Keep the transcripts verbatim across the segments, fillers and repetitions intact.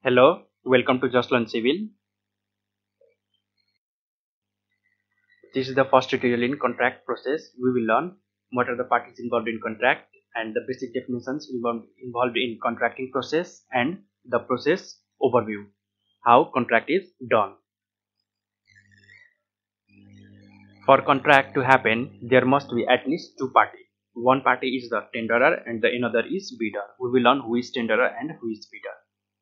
Hello, welcome to Just Learn Civil. This is the first tutorial in contract process. We will learn what are the parties involved in contract and the basic definitions involved, involved in contracting process and the process overview, how contract is done. For contract to happen, there must be at least two parties. One party is the tenderer and the another is bidder. We will learn who is tenderer and who is bidder.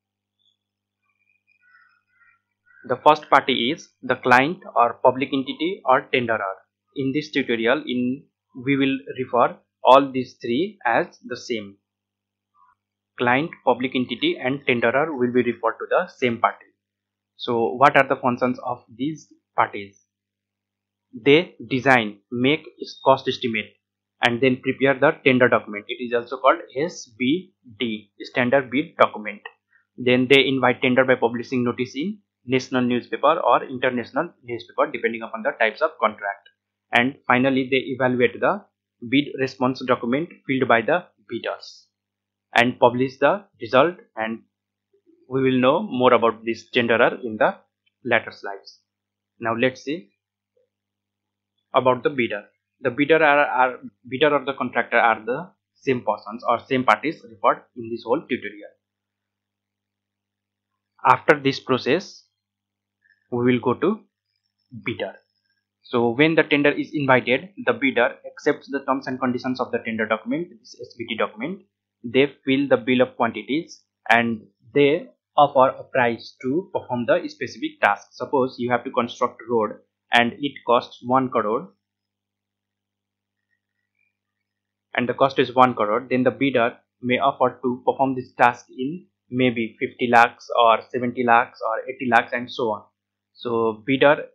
The first party is the client or public entity or tenderer. In this tutorial, in we will refer all these three as the same. Client, public entity and tenderer will be referred to the same party. So what are the functions of these parties? They design, make cost estimate and then prepare the tender document. It is also called S B D, standard bid document. Then they invite tender by publishing notice in national newspaper or international newspaper depending upon the types of contract. And finally they evaluate the bid response document filled by the bidders and publish the result, and we will know more about this tenderer in the later slides. Now let's see about the bidder. The bidder are, are bidder or the contractor are the same persons or same parties referred in this whole tutorial. After this process, we will go to bidder. So when the tender is invited, the bidder accepts the terms and conditions of the tender document, this S B D document. They fill the bill of quantities and they offer a price to perform the specific task. Suppose you have to construct a road and it costs one crore and the cost is one crore, then the bidder may offer to perform this task in maybe fifty lakhs or seventy lakhs or eighty lakhs and so on. So bidder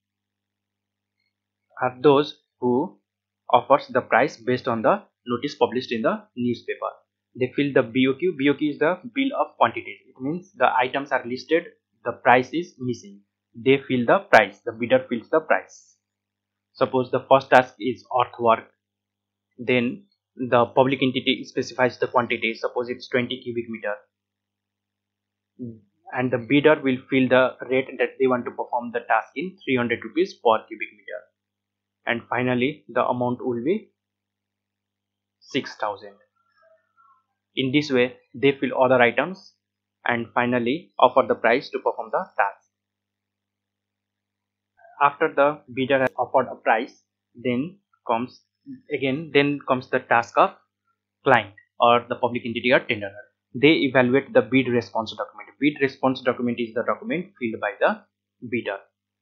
are those who offers the price based on the notice published in the newspaper. They fill the B O Q. B O Q is the bill of quantities. It means the items are listed, the price is missing. They fill the price. The bidder fills the price. Suppose the first task is earthwork. Then the public entity specifies the quantity. Suppose it's twenty cubic meter. And the bidder will fill the rate that they want to perform the task in three hundred rupees per cubic meter. And finally the amount will be six thousand. In this way they fill other items and finally offer the price to perform the task. After the bidder has offered a price, then comes again then comes the task of client or the public entity or tenderer. They evaluate the bid response document. Bid response document is the document filled by the bidder,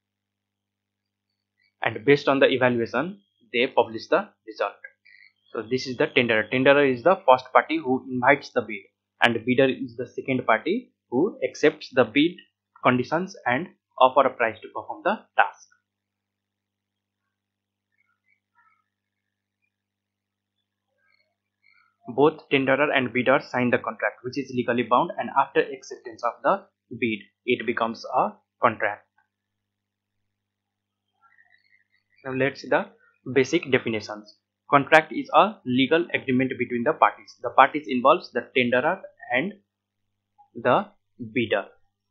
and based on the evaluation they publish the result. So this is the tenderer. Tenderer is the first party who invites the bid and bidder is the second party who accepts the bid conditions and offer a price to perform the task. Both tenderer and bidder sign the contract which is legally bound, and after acceptance of the bid it becomes a contract. Now let's see the basic definitions. Contract is a legal agreement between the parties. The parties involves the tenderer and the bidder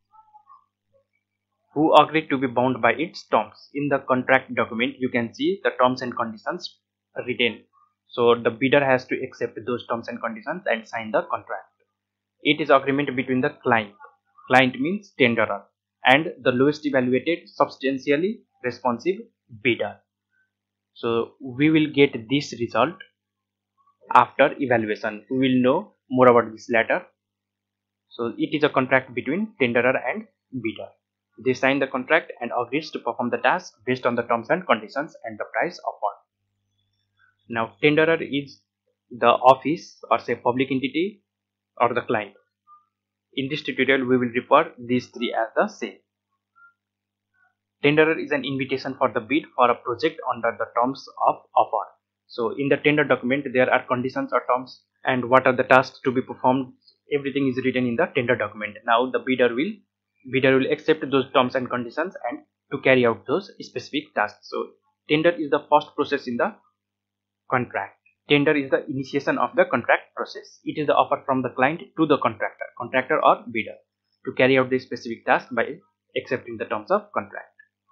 who agreed to be bound by its terms. In the contract document you can see the terms and conditions written. So the bidder has to accept those terms and conditions and sign the contract. It is agreement between the client. Client means tenderer and the lowest evaluated substantially responsive bidder. So we will get this result after evaluation. We will know more about this later. So it is a contract between tenderer and bidder. They sign the contract and agrees to perform the task based on the terms and conditions and the price offered. Now tenderer is the office or say public entity or the client. In this tutorial we will refer these three as the same. Tenderer is an invitation for the bid for a project under the terms of offer. So in the tender document there are conditions or terms and what are the tasks to be performed. Everything is written in the tender document. Now the bidder will bidder will accept those terms and conditions and to carry out those specific tasks. So tender is the first process in the contract. Tender is the initiation of the contract process. It is the offer from the client to the contractor, contractor or bidder. to carry out the specific task by accepting the terms of contract.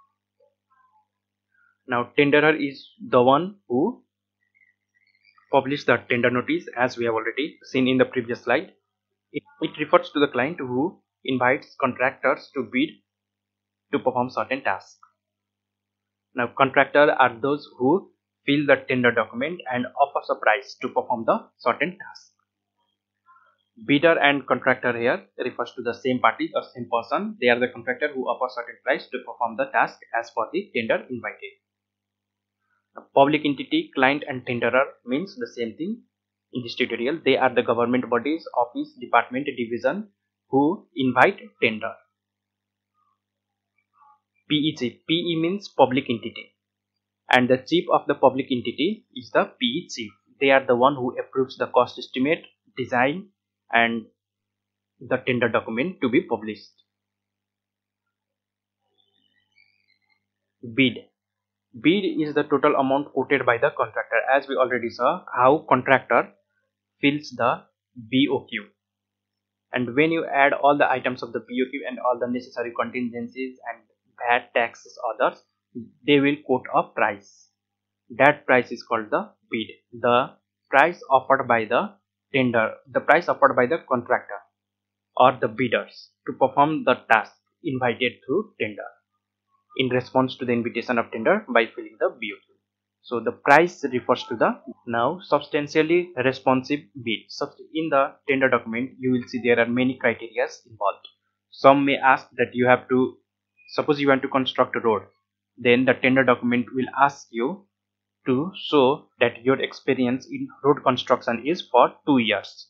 Now tenderer is the one who publishes the tender notice, as we have already seen in the previous slide. It, it refers to the client who invites contractors to bid to perform certain tasks. Now contractors are those who fill the tender document and offers a price to perform the certain task. Bidder and contractor here refers to the same party or same person. They are the contractor who offers certain price to perform the task as per the tender invited. Now, public entity, client and tenderer means the same thing in this tutorial. They are the government bodies, office, department, division who invite tender. P E chief. P E means public entity, and the chief of the public entity is the P E chief. They are the one who approves the cost estimate, design and the tender document to be published. Bid. Bid is the total amount quoted by the contractor. As we already saw how contractor fills the B O Q, and when you add all the items of the B O Q and all the necessary contingencies and V A T, taxes, others, they will quote a price. That price is called the bid. The price offered by the tender, the price offered by the contractor or the bidders to perform the task invited through tender in response to the invitation of tender by filling the B O Q. So the price refers to the now substantially responsive bid. So in the tender document you will see there are many criteria involved. Some may ask that you have to, suppose you want to construct a road, then the tender document will ask you to show that your experience in road construction is for two years.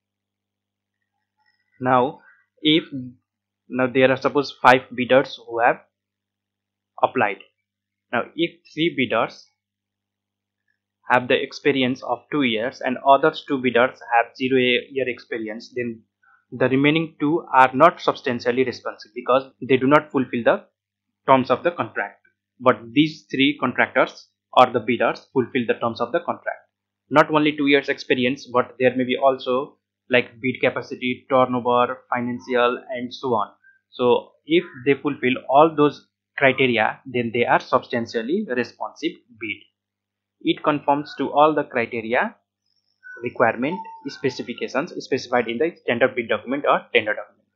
Now if now there are suppose five bidders who have applied. Now if three bidders have the experience of two years and others two bidders have zero year experience, then the remaining two are not substantially responsive because they do not fulfill the terms of the contract. But these three contractors or the bidders fulfill the terms of the contract. Not only two years experience, but there may be also like bid capacity, turnover, financial and so on. So if they fulfill all those criteria, then they are substantially responsive bid. It conforms to all the criteria, requirement, specifications specified in the standard bid document or tender document.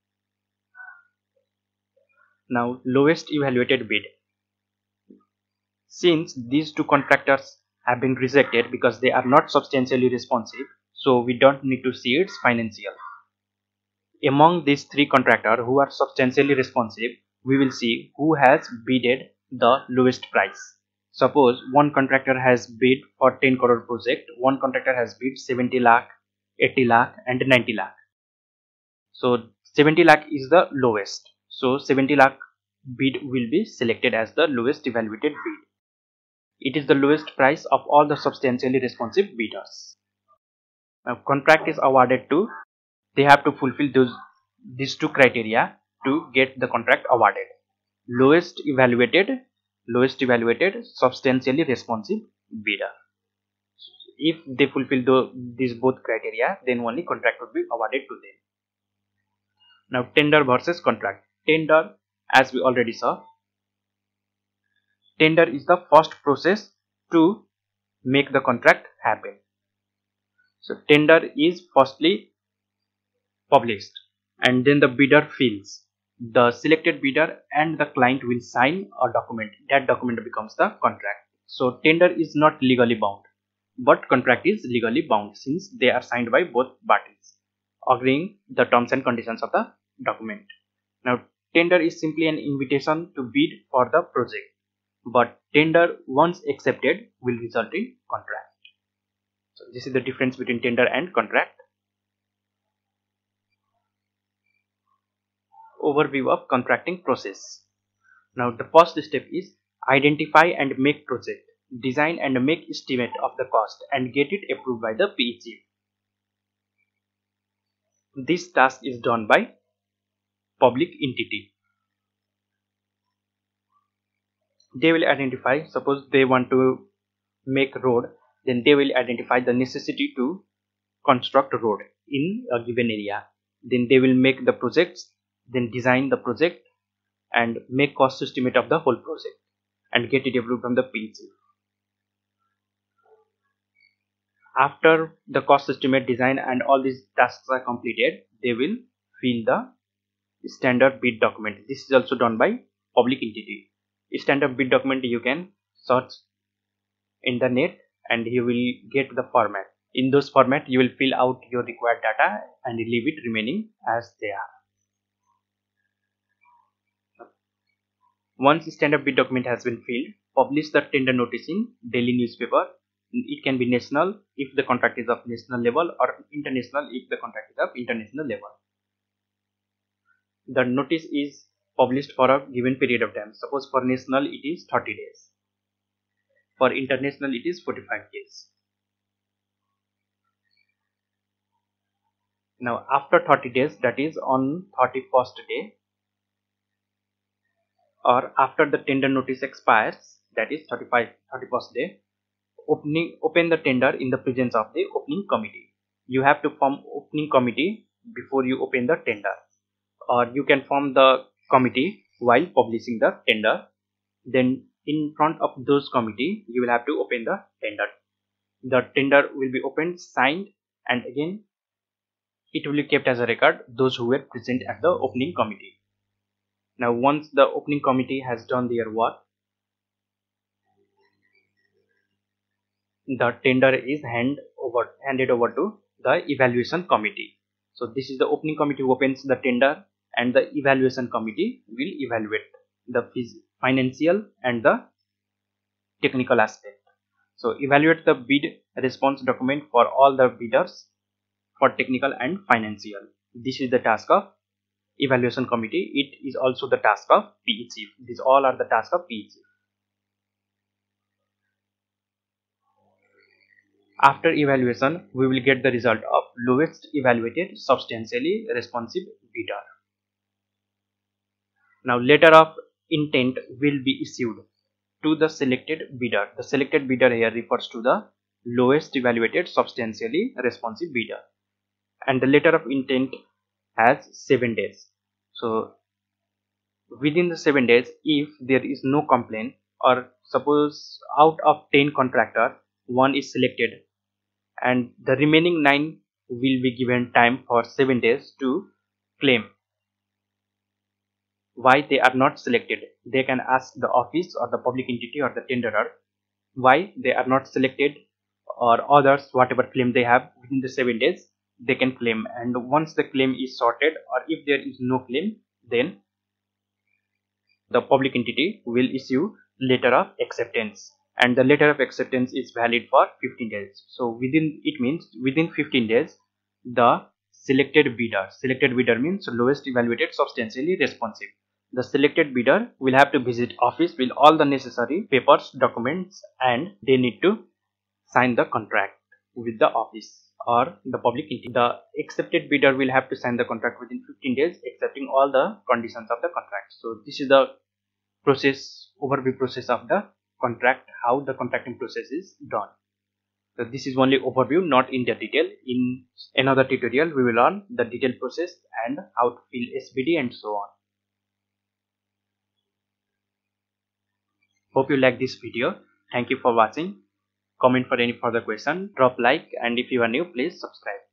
Now lowest evaluated bid. Since these two contractors have been rejected because they are not substantially responsive, so we don't need to see its financial. Among these three contractors who are substantially responsive, we will see who has bidded the lowest price. Suppose one contractor has bid for ten crore project, one contractor has bid seventy lakh, eighty lakh and ninety lakh. So seventy lakh is the lowest. So seventy lakh bid will be selected as the lowest evaluated bid. It is the lowest price of all the substantially responsive bidders. Now contract is awarded to, they have to fulfill those these two criteria to get the contract awarded. Lowest evaluated, lowest evaluated, substantially responsive bidder. If they fulfill the, these both criteria, then only contract would be awarded to them. Now tender versus contract. Tender, as we already saw, tender is the first process to make the contract happen. So tender is firstly published and then the bidder fills. The selected bidder and the client will sign a document. That document becomes the contract. So tender is not legally bound, but contract is legally bound since they are signed by both parties, agreeing the terms and conditions of the document. Now tender is simply an invitation to bid for the project, but tender once accepted will result in contract. So this is the difference between tender and contract. Overview of contracting process. Now the first step is identify and make project, design and make estimate of the cost and get it approved by the P E chief. This task is done by public entity. They will identify, suppose they want to make road, then they will identify the necessity to construct a road in a given area. Then they will make the projects then design the project and make cost estimate of the whole project and get it approved from the P E C. After the cost estimate, design and all these tasks are completed, they will fill the standard bid document. This is also done by public entity. Standard bid document you can search in the net and you will get the format. In those format you will fill out your required data and leave it remaining as they are. Once standard bid document has been filled, publish the tender notice in daily newspaper. It can be national if the contract is of national level, or international if the contract is of international level. The notice is published for a given period of time. Suppose for national it is thirty days. For international it is forty-five days. Now after thirty days, that is on thirty-first day, or after the tender notice expires, that is thirty-five, thirty-first day, opening open the tender in the presence of the opening committee. You have to form opening committee before you open the tender, or you can form the committee while publishing the tender. Then in front of those committee you will have to open the tender. The tender will be opened, signed, and again it will be kept as a record those who were present at the opening committee. Now once the opening committee has done their work, the tender is hand over, handed over to the evaluation committee. So this is the opening committee who opens the tender, and the evaluation committee will evaluate the financial and the technical aspect. So evaluate the bid response document for all the bidders for technical and financial. This is the task of evaluation committee. It is also the task of P E chief. These all are the tasks of P E chief. After evaluation, we will get the result of lowest evaluated substantially responsive bidder. Now letter of intent will be issued to the selected bidder. The selected bidder here refers to the lowest evaluated substantially responsive bidder, and the letter of intent has seven days. So within the seven days, if there is no complaint, or suppose out of ten contractor one is selected and the remaining nine will be given time for seven days to claim why they are not selected. They can ask the office or the public entity or the tenderer why they are not selected, or others whatever claim they have. Within the seven days they can claim, and once the claim is sorted, or if there is no claim, then the public entity will issue letter of acceptance, and the letter of acceptance is valid for fifteen days. So within, it means within fifteen days, the selected bidder, selected bidder means lowest evaluated substantially responsive, the selected bidder will have to visit office with all the necessary papers, documents, and they need to sign the contract with the office or the public entity. The accepted bidder will have to sign the contract within fifteen days, accepting all the conditions of the contract. So this is the process, overview process of the contract, how the contracting process is done. So this is only overview, not in the detail. In another tutorial we will learn the detailed process and how to fill S B D and so on. Hope you like this video. Thank you for watching. Comment for any further question, drop like, and if you are new, please subscribe.